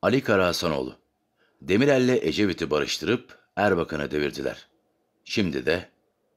Ali Karahasanoğlu. Demirel'le Ecevit'i barıştırıp Erbakan'ı devirdiler. Şimdi de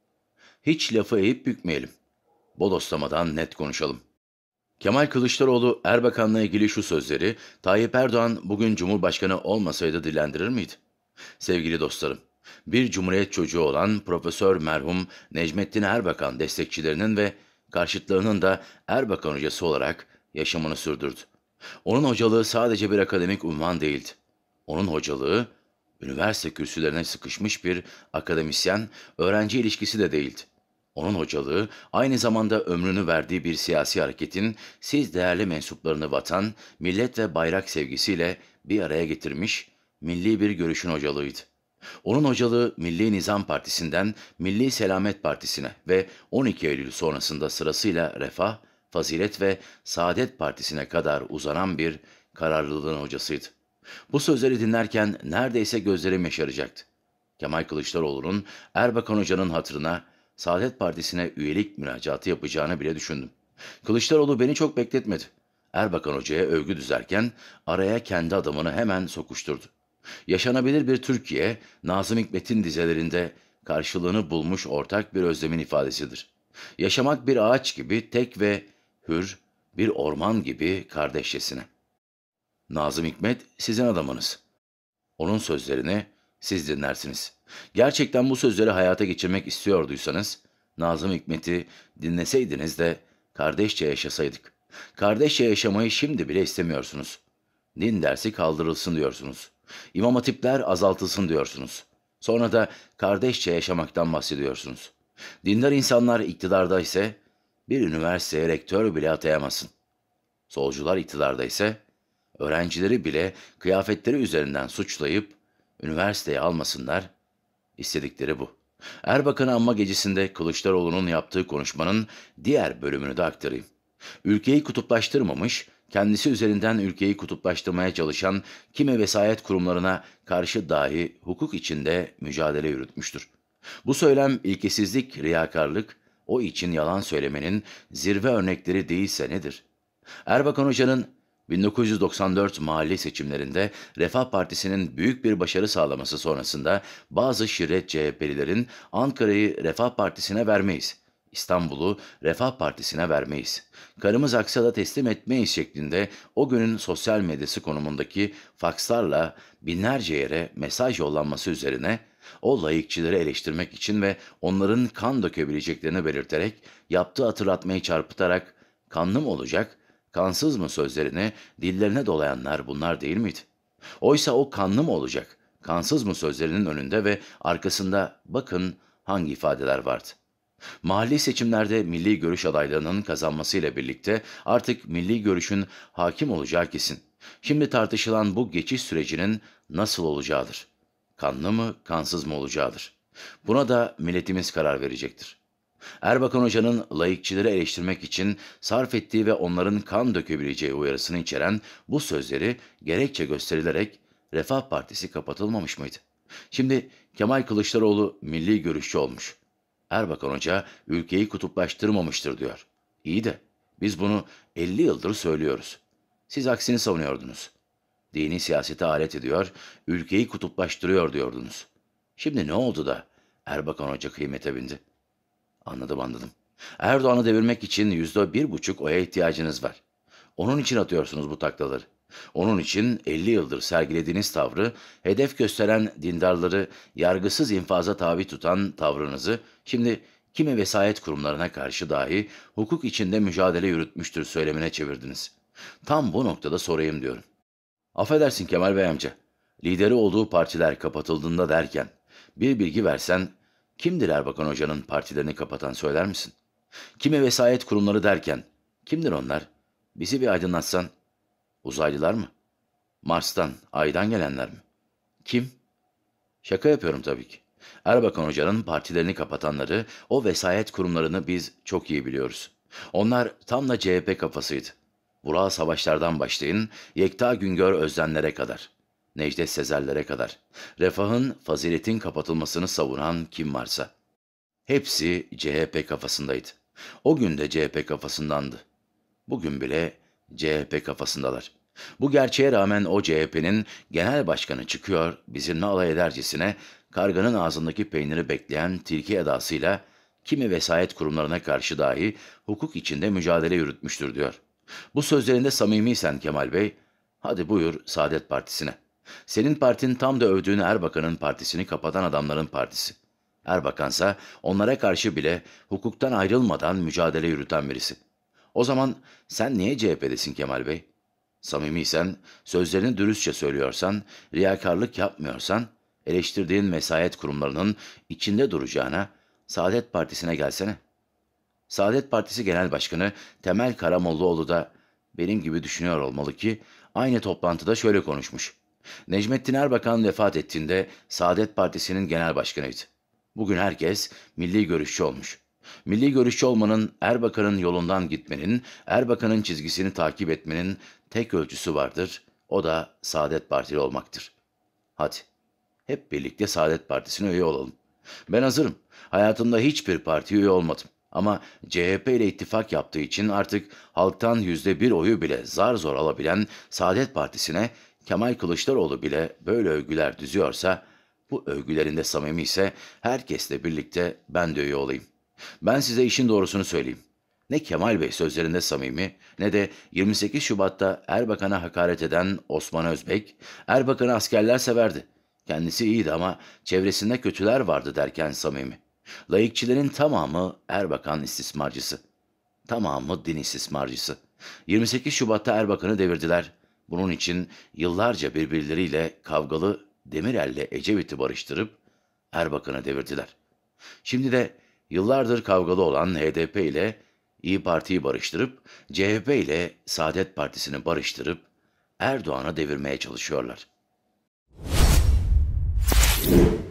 hiç lafı eğip bükmeyelim. Bodoslamadan net konuşalım. Kemal Kılıçdaroğlu Erbakan'la ilgili şu sözleri Tayyip Erdoğan bugün Cumhurbaşkanı olmasaydı dillendirir miydi? Sevgili dostlarım, bir cumhuriyet çocuğu olan Profesör merhum Necmettin Erbakan destekçilerinin ve karşıtlarının da Erbakan hocası olarak yaşamını sürdürdü. Onun hocalığı sadece bir akademik unvan değildi. Onun hocalığı, üniversite kürsülerine sıkışmış bir akademisyen, öğrenci ilişkisi de değildi. Onun hocalığı, aynı zamanda ömrünü verdiği bir siyasi hareketin siz değerli mensuplarını vatan, millet ve bayrak sevgisiyle bir araya getirmiş, milli bir görüşün hocalığıydı. Onun hocalığı Milli Nizam Partisi'nden Milli Selamet Partisi'ne ve 12 Eylül sonrasında sırasıyla Refah, Fazilet ve Saadet Partisi'ne kadar uzanan bir kararlılığın hocasıydı. Bu sözleri dinlerken neredeyse gözlerim yaşaracaktı. Kemal Kılıçdaroğlu'nun Erbakan Hoca'nın hatırına Saadet Partisi'ne üyelik müracaatı yapacağını bile düşündüm. Kılıçdaroğlu beni çok bekletmedi. Erbakan Hoca'ya övgü düzerken araya kendi adamını hemen sokuşturdu. Yaşanabilir bir Türkiye, Nazım Hikmet'in dizelerinde karşılığını bulmuş ortak bir özlemin ifadesidir. Yaşamak bir ağaç gibi tek ve hür, bir orman gibi kardeşçesine. Nazım Hikmet sizin adamınız. Onun sözlerini siz dinlersiniz. Gerçekten bu sözleri hayata geçirmek istiyorduysanız, Nazım Hikmet'i dinleseydiniz de kardeşçe yaşasaydık. Kardeşçe yaşamayı şimdi bile istemiyorsunuz. Din dersi kaldırılsın diyorsunuz. İmam hatipler azaltılsın diyorsunuz. Sonra da kardeşçe yaşamaktan bahsediyorsunuz. Dindar insanlar iktidarda ise bir üniversiteye rektör bile atayamazsın. Solcular iktidarda ise öğrencileri bile kıyafetleri üzerinden suçlayıp üniversiteye almasınlar, istedikleri bu. Erbakan'ı anma gecesinde Kılıçdaroğlu'nun yaptığı konuşmanın diğer bölümünü de aktarayım. Ülkeyi kutuplaştırmamış, kendisi üzerinden ülkeyi kutuplaştırmaya çalışan kimi vesayet kurumlarına karşı dahi hukuk içinde mücadele yürütmüştür. Bu söylem ilkesizlik, riyakarlık, o için yalan söylemenin zirve örnekleri değilse nedir? Erbakan Hoca'nın 1994 mahalli seçimlerinde Refah Partisi'nin büyük bir başarı sağlaması sonrasında bazı şirret CHP'lilerin Ankara'yı Refah Partisi'ne vermeyiz, İstanbul'u Refah Partisi'ne vermeyiz, karımız aksa da teslim etmeyiz şeklinde o günün sosyal medyası konumundaki fakslarla binlerce yere mesaj yollanması üzerine o laikçileri eleştirmek için ve onların kan dökebileceklerini belirterek yaptığı hatırlatmayı çarpıtarak kanlı mı olacak, kansız mı sözlerini dillerine dolayanlar bunlar değil miydi? Oysa o kanlı mı olacak, kansız mı sözlerinin önünde ve arkasında bakın hangi ifadeler vardı. Mahalli seçimlerde milli görüş adaylarının kazanmasıyla birlikte artık milli görüşün hakim olacağı kesin. Şimdi tartışılan bu geçiş sürecinin nasıl olacağıdır. Kanlı mı, kansız mı olacağıdır. Buna da milletimiz karar verecektir. Erbakan Hoca'nın laikçileri eleştirmek için sarf ettiği ve onların kan dökebileceği uyarısını içeren bu sözleri gerekçe gösterilerek Refah Partisi kapatılmamış mıydı? Şimdi Kemal Kılıçdaroğlu milli görüşçü olmuş. Erbakan Hoca ülkeyi kutuplaştırmamıştır diyor. İyi de biz bunu 50 yıldır söylüyoruz. Siz aksini savunuyordunuz. Dini siyasete alet ediyor, ülkeyi kutuplaştırıyor diyordunuz. Şimdi ne oldu da Erbakan Hoca kıymete bindi? Anladım. Erdoğan'ı devirmek için %1,5 oya ihtiyacınız var. Onun için atıyorsunuz bu taklaları. Onun için 50 yıldır sergilediğiniz tavrı, hedef gösteren dindarları yargısız infaza tabi tutan tavrınızı şimdi kimi vesayet kurumlarına karşı dahi hukuk içinde mücadele yürütmüştür söylemine çevirdiniz. Tam bu noktada sorayım diyorum. Affedersin Kemal Bey amca, lideri olduğu partiler kapatıldığında derken bir bilgi versen kimdir Erbakan Hoca'nın partilerini kapatan söyler misin? Kimi vesayet kurumları derken kimdir onlar? Bizi bir aydınlatsan. Uzaylılar mı? Mars'tan, Ay'dan gelenler mi? Kim? Şaka yapıyorum tabii ki. Erbakan Hoca'nın partilerini kapatanları, o vesayet kurumlarını biz çok iyi biliyoruz. Onlar tam da CHP kafasıydı. Vural Savaşlar'dan başlayın, Yekta Güngör Özdenlere kadar, Necdet Sezer'lere kadar, Refah'ın, Fazilet'in kapatılmasını savunan kim varsa. Hepsi CHP kafasındaydı. O gün de CHP kafasındandı. Bugün bile CHP kafasındalar. Bu gerçeğe rağmen o CHP'nin genel başkanı çıkıyor, bizimle alay edercesine karganın ağzındaki peyniri bekleyen tilki edasıyla kimi vesayet kurumlarına karşı dahi hukuk içinde mücadele yürütmüştür diyor. Bu sözlerinde samimiysen Kemal Bey, hadi buyur Saadet Partisi'ne. Senin partin tam da övdüğün Erbakan'ın partisini kapatan adamların partisi. Erbakansa onlara karşı bile hukuktan ayrılmadan mücadele yürüten birisi. O zaman sen niye CHP'desin Kemal Bey? Samimiysen, sözlerini dürüstçe söylüyorsan, riyakarlık yapmıyorsan, eleştirdiğin vesayet kurumlarının içinde duracağına Saadet Partisi'ne gelsene. Saadet Partisi Genel Başkanı Temel Karamollaoğlu da benim gibi düşünüyor olmalı ki aynı toplantıda şöyle konuşmuş. Necmettin Erbakan vefat ettiğinde Saadet Partisi'nin genel başkanıydı. Bugün herkes milli görüşçü olmuş. Milli görüşçü olmanın, Erbakan'ın yolundan gitmenin, Erbakan'ın çizgisini takip etmenin tek ölçüsü vardır. O da Saadet Partili olmaktır. Hadi, hep birlikte Saadet Partisi'ne üye olalım. Ben hazırım. Hayatımda hiçbir partiye üye olmadım. Ama CHP ile ittifak yaptığı için artık halktan %1 oyu bile zar zor alabilen Saadet Partisi'ne Kemal Kılıçdaroğlu bile böyle övgüler düzüyorsa, bu övgülerinde samimi ise herkesle birlikte ben de üye olayım. Ben size işin doğrusunu söyleyeyim. Ne Kemal Bey sözlerinde samimi ne de 28 Şubat'ta Erbakan'a hakaret eden Osman Özbek, Erbakan'ı askerler severdi. Kendisi iyiydi ama çevresinde kötüler vardı derken samimi. Laikçilerin tamamı Erbakan istismarcısı. Tamamı din istismarcısı. 28 Şubat'ta Erbakan'ı devirdiler. Bunun için yıllarca birbirleriyle kavgalı Demirel'le Ecevit'i barıştırıp Erbakan'ı devirdiler. Şimdi de yıllardır kavgalı olan HDP ile İyi Parti'yi barıştırıp CHP ile Saadet Partisi'ni barıştırıp Erdoğan'ı devirmeye çalışıyorlar.